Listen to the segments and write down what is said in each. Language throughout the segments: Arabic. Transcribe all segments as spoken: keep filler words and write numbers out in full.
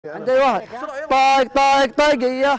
عندي واحد طاق طاق طاقية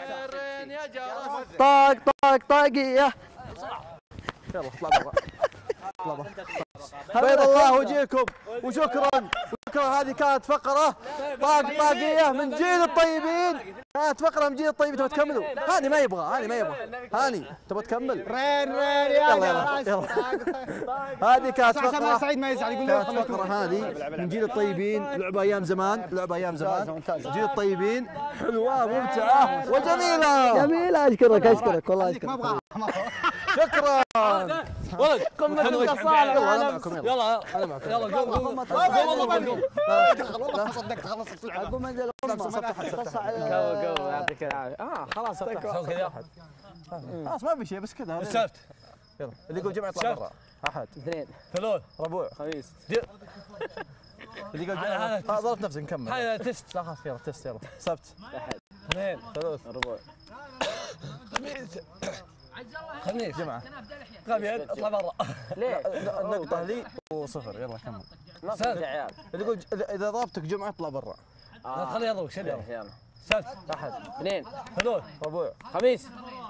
طاق طاق طاقية. يلا اطلع برا اطلع برا. بيض الله وجهكم وشكرا شكرا. هذه كانت فقرة طاق طاقية من جيل الطيبين. كانت فقرة من جيل الطيبين. تبغى تكملوا؟ هاني ما يبغى هاني ما يبغى هاني تبغى تكمل؟ رين رين يلا يلا يلا. هذه كانت فقرة سعيد ما يزعل يقول كانت فقرة هذه من جيل الطيبين. لعبة أيام زمان لعبة أيام زمان جيل الطيبين. حلوة ممتعة وجميلة. جميلة. أشكرك أشكرك والله أشكرك. ما ابغى شكرا ولد قمة القصائد. يلا أنا معكم يلا يلا أنا معكم يلا قوم قوم قمة قوم قوم والله صدقت خلصت اللعبة. أقوم أنزل قوم قوم يعطيك العافية. اه خلاص سوي كذا خلاص ما في شيء بس كذا. السبت يلا اللي يقول جمعة يطلع برا. أحد اثنين ثلاث ربوع خميس اللي يقول جمعة. ها ضربت نفسك نكمل. هاي تست لا خلاص يلا تست يلا. سبت اثنين ثلاث ربع خميس خميس جمعة. غبي اطلع برا. ليه؟ نقطة لي وصفر. يلا كمل. ما في يا عيال. اللي يقول إذا ضربتك جمعة اطلع برا. لا تخليه يضربك شد يلا يلا سبت أحد اثنين ثلاث ربوع خميس.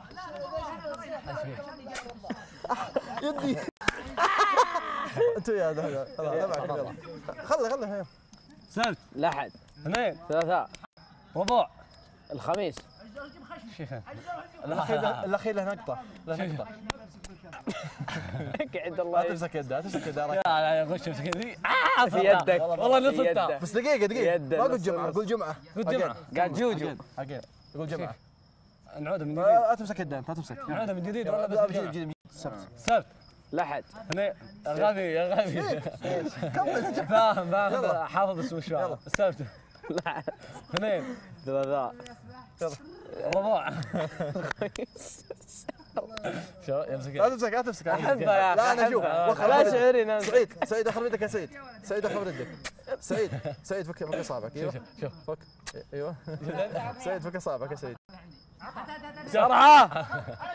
يدي انتو يا هذا هذا معك يلا خله خله. سبت الأحد اثنين ثلاثاء ربع الخميس. شيخ الأخير له نقطة له نقطة. عند لا الله تمسك يدها تمسك يدها. لا لا غش كذي اه في يدك. والله نص في التاء يدك. بس دقيقة دقيقة يد ما قلت نص جمعة نص. قول جمعة. قلت جمعة قال جوجو. أجين قول جمعة. نعودها من جديد لا تمسك يدها لا تمسك. نعودها من جديد ولا لا بس بجيب الجمعة؟ بجيب السبت. سبت الأحد اثنين يا غبي يا غبي فاهم فاهم حافظ اسم الشوارع. السبت الأحد اثنين ثلاثاء ربع شو يمسك لا تمسك لا تمسك. أحبه يا أخي لا أنا أشوف. أحبه. لا شعوري نفسي. سعيد سعيد أخذ يدك يا سعيد سعيد أخذ يدك سعيد سعيد فك فك أصابعك. أيوه شوف شوف فك أيوه سعيد فك أصابعك يا سعيد. بسرعة.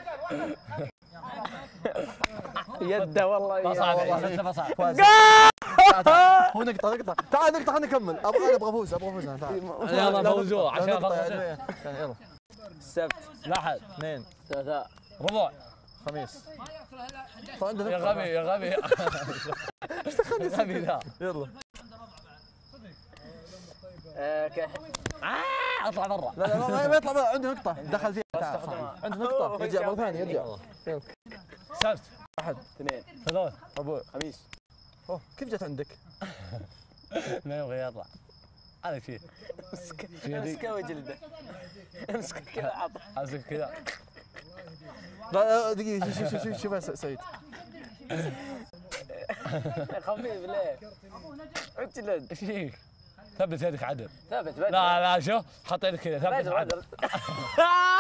يده والله فصعب فصعب هو نقطة نقطة. تعال نقطة خلينا نكمل. أبغى أنا أبغى أفوز أبغى أفوز أنا. تعال يلا فوزوا عشان نقطة فوزوا. يا يلا. السبت لاحظ اثنين ثلاثاء ربع خميس. فعنده يا نقطة. غبي يا غبي يا غبي ذا يلا آه، ك- آه، اطلع برا لا لا ما ما يطلع بقى. عنده نقطة دخل فيها. تعال. عنده نقطة يرجع مرة ثانية يرجع. سبت أحد اثنين ثلاث ربوع. خميس. أوه كيف جت عندك؟ ما يبغى يطلع هذا شيء امسك امسكه وجلده. امسكه كذا عطه. امسك كذا لا لا دقيقة شوف شوف شوف شوف يا سعيد. خفيف ليه؟ اجلد. ايش فيك؟ ثبت يدك عدل ثابت بدري. لا لا شوف حط يدك كذا ثبت بدري عدل بدري.